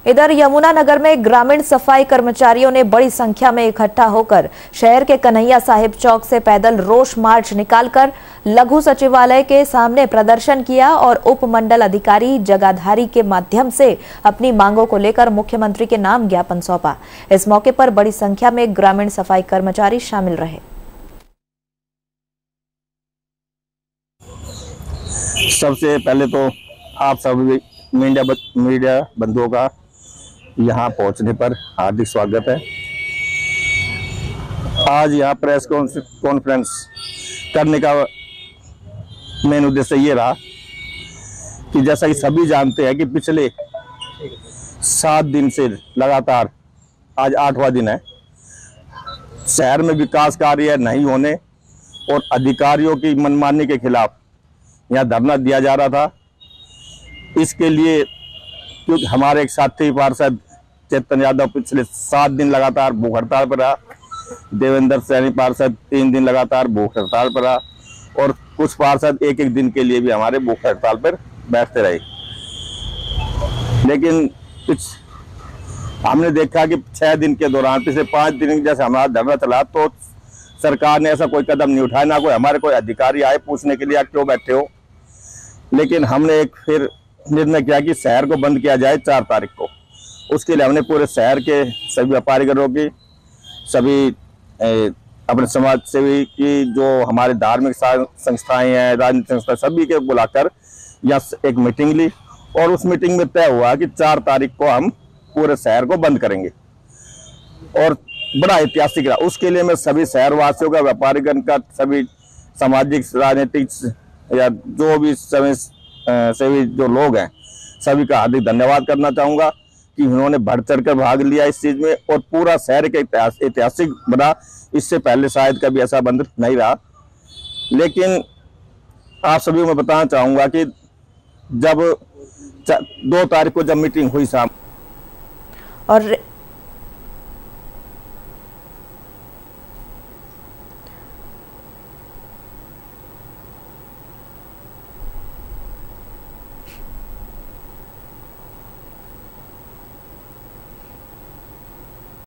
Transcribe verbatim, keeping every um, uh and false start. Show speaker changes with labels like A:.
A: इधर यमुनानगर में ग्रामीण सफाई कर्मचारियों ने बड़ी संख्या में इकट्ठा होकर शहर के कन्हैया साहिब चौक से पैदल रोष मार्च निकालकर लघु सचिवालय के सामने प्रदर्शन किया और उपमंडल अधिकारी जगाधारी के माध्यम से अपनी मांगों को लेकर मुख्यमंत्री के नाम ज्ञापन सौंपा। इस मौके पर बड़ी संख्या में ग्रामीण सफाई कर्मचारी शामिल रहे।
B: सबसे पहले तो आप सभी मीडिया मीडिया बंधुओं का यहाँ पहुँचने पर हार्दिक स्वागत है। आज यहाँ प्रेस कॉन्फ्रेंस करने का मेन उद्देश्य ये रहा कि जैसा कि सभी जानते हैं कि पिछले सात दिन से लगातार आज आठवां दिन है, शहर में विकास कार्य नहीं होने और अधिकारियों की मनमानी के खिलाफ यहाँ धरना दिया जा रहा था। इसके लिए क्योंकि हमारे एक साथी पार्षद चेतन यादव पिछले सात दिन लगातार भूख हड़ताल पर रहा, देवेंद्र सैनी पार्षद तीन दिन लगातार भूख हड़ताल पर रहा और कुछ पार्षद एक एक दिन के लिए भी हमारे भूख हड़ताल पर बैठते रहे। लेकिन कुछ हमने देखा कि छह दिन के दौरान पिछले पाँच दिन जैसे हमारा धरना चला तो सरकार ने ऐसा कोई कदम नहीं उठाया, ना कोई हमारे कोई अधिकारी आए पूछने के लिए आप क्यों बैठे हो। लेकिन हमने एक फिर निर्णय किया कि शहर को बंद किया जाए चार तारीख को। उसके लिए हमने पूरे शहर के सभी व्यापारियों की, सभी ए, अपने समाज सेवी की, जो हमारे धार्मिक संस्थाएं हैं, राजनीतिक संस्था, सभी के बुलाकर यहाँ एक मीटिंग ली और उस मीटिंग में तय हुआ कि चार तारीख को हम पूरे शहर को बंद करेंगे और बड़ा ऐतिहासिक रहा। उसके लिए मैं सभी शहरवासियों का, व्यापारीगण का, सभी सामाजिक राजनीतिक या जो भी सेवी जो लोग हैं सभी का हार्दिक धन्यवाद करना चाहूँगा कि उन्होंने बढ़ चढ़ कर भाग लिया इस चीज़ में और पूरा शहर के इतिहास ऐतिहासिक बना। इससे पहले शायद कभी ऐसा बंद नहीं रहा। लेकिन आप सभी को मैं बताना चाहूँगा कि जब दो तारीख को जब मीटिंग हुई शाम
A: और